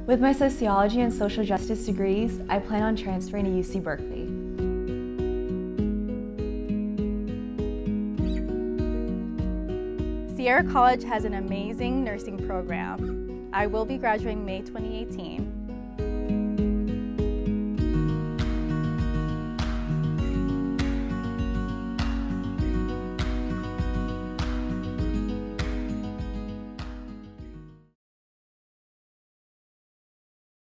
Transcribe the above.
With my sociology and social justice degrees, I plan on transferring to UC Berkeley. Sierra College has an amazing nursing program. I will be graduating May 2018.